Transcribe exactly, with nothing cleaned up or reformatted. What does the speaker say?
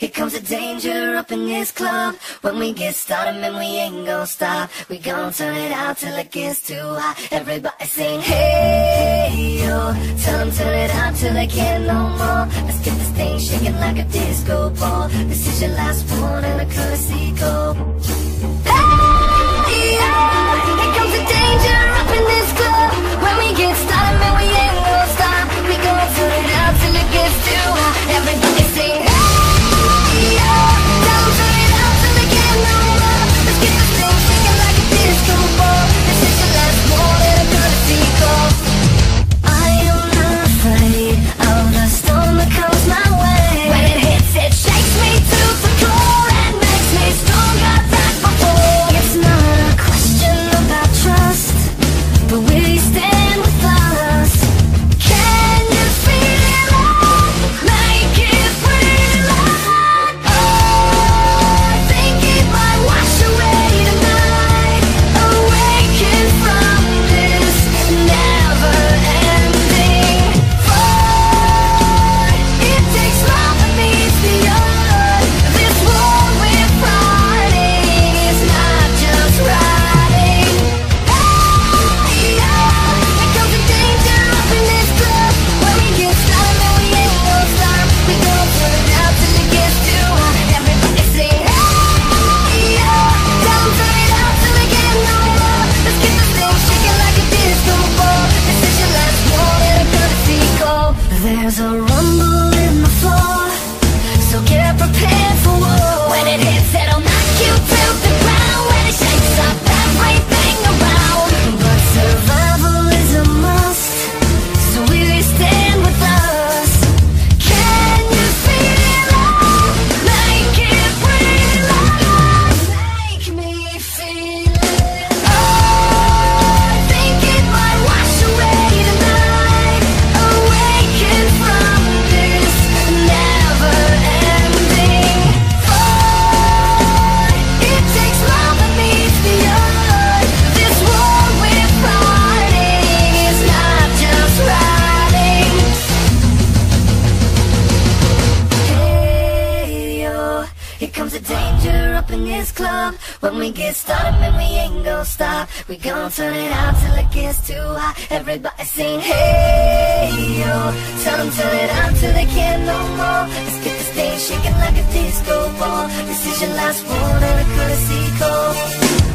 Here comes the danger up in this club. When we get started, man, we ain't gon' stop. We gon' turn it out till it gets too hot. Everybody sing, hey, yo. Tell them turn it out till they can't no more. Let's get this thing shaking like a disco ball. This is your last one and a courtesy call. Hey, yo. Here comes the danger up in this club. When we get started, man, we ain't gon' stop. We gon' turn it out till it gets too hot. Everybody sing, hey. There's a rumble in the floor, so get prepared for war. When it hits, it'll knock you to the ground. When it shakes up everything around. But survival is a must, so will you stand with us? Can you feel it? Make it real. Make me feel it. Oh, I think it might wash away tonight. Awaken from this never-ending fight. It takes love that meets the earth. This war we're fighting is not just riding. Hey, yo. Here comes the danger up in this club. When we get started, man, we ain't gon' stop. We gon' turn it out till it gets too hot. Everybody sing, hey, yo. Tell them turn it out till they can't no more. Let's get this thing shaking like a disco ball. This is your last one and a courtesy call.